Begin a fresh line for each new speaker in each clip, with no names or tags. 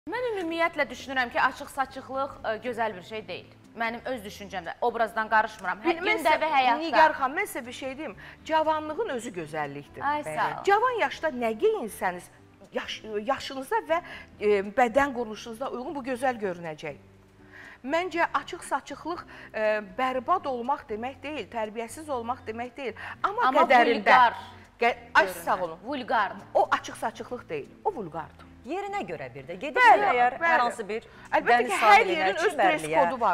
Mən ümumiyyətlə düşünürəm ki, açıq-saçıqlıq gözəl bir şey deyil. Mənim öz düşüncəmdə, obrazdan qarışmıram. Gündəvi həyatda.
Nigar xanım, mən sizə bir şey deyim. Cavanlığın özü gözəllikdir.
Ay, sağ ol.
Cavan yaşda nə geyinsəniz, yaşınıza və bədən quruluşunuza uyğun bu gözəl görünəcək. Məncə, açıq-saçıqlıq bərbad olmaq demək deyil, tərbiyəsiz olmaq demək deyil. Amma qədərində. Ay, sağ olun.
Vulqardır.
O açıq-saçıqlıq deyil, o vulqardır.
Yerinə görə bir də gedirsə əgər hər hansı bir
əlbəttə ki, hər yerin öz dres kodu var.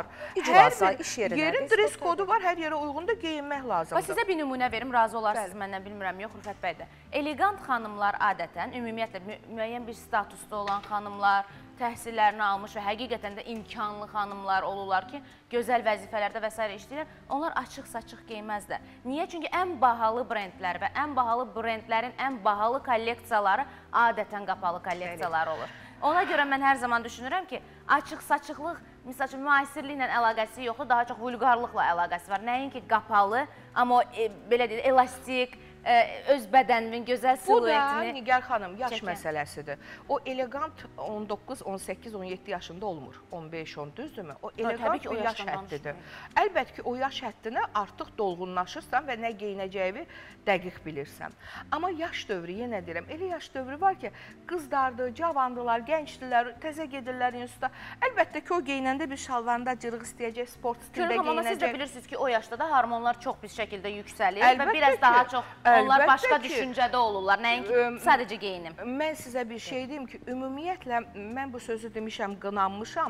Yerin dres kodu var, hər yerə uyğun da geyinmək lazımdır.
Sizə bir nümunə verim, razı olarsınız məndən, bilmirəm, yox, Rüfət bəy də. Elegant xanımlar adətən, ümumiyyətlə müəyyən bir statusda olan xanımlar, təhsillərini almış və həqiqətən də imkanlı xanımlar olurlar ki, gözəl vəzifələrdə və s. işləyirlər, onlar açıq-saçıq geyməzlər. Niyə? Çünki ən bahalı brendlər və ən bahalı brendlərin ən bahalı kolleksiyaları adətən qapalı kolleksiyalar olur. Ona görə mən hər zaman düşünürəm ki, açıq-saçıqlıq, misal üçün, müasirliklə əlaqəsi yoxdur, daha çox vulqarlıqla əlaqəsi var. Nəinki qapalı, amma belə deyil, elastik, öz bədəninin gözəl siluetini...
Bu da, Nigar xanım, yaş məsələsidir. O elegant 19, 18, 17 yaşında olmur. 15, 10 düzdürmü? O elegant bir yaş həddidir. Əlbəttə ki, o yaş həddini artıq dolğunlaşırsan və nə geyinəcəyini dəqiq bilirsən. Amma yaş dövrü, yenə deyirəm, elə yaş dövrü var ki, qızlardır, cavandılar, gəncdilər, təzə gedirlər instituta. Əlbəttə ki, o geyinəndə bir şalvarında cırıq istəyəcək, sport stildə geyinəcək.
Amma siz də bilirsiniz ki, o yaşda da hormonlar çox pis şəkildə yüksəlir və biraz daha çox onlar başqa düşüncədə olurlar, nəinki sadəcə geyinim.
Mən sizə bir şey deyim ki, ümumiyyətlə, mən bu sözü demişəm, qınanmışam.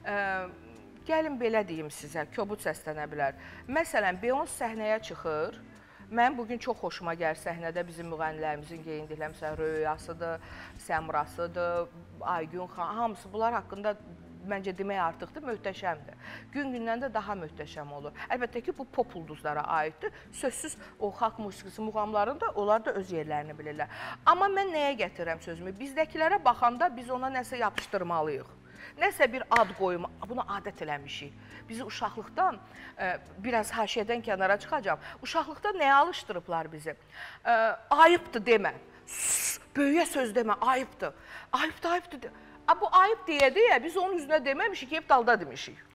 Gəlin belə deyim sizə, kobud səslənə bilər. Məsələn, Beyoncé səhnəyə çıxır. Mən bugün çox xoşuma gəlir səhnədə bizim müğənnilərimizin geyindikləri, məsələn, Röyasıdır, Səmrasıdır, Aygün xan, hamısı bunlar haqqında məncə demək artıqdır, möhtəşəmdir. Gün-gündən də daha möhtəşəm olur. Əlbəttə ki, bu pop ulduzlara aiddir. Sözsüz o xalq musiqisi muğamlarında onlar da öz yerlərini bilirlər. Amma mən nəyə gətirirəm sözümü? Bizdəkilərə baxanda biz ona nəsə yapışdırmalıyıq. Nəsə bir ad qoyum, bunu adət eləmişik. Bizi uşaqlıqdan, biraz haşiyədən kənara çıxacaq, uşaqlıqdan nəyə alışdırıblar bizi? Ayıbdır demə, böyüyə söz demə, ayıbdır. Ayıbdır, ayıbdır. Bu ayıb deyə-deyə biz onun üzünə deməmişik, hep dalda demişik.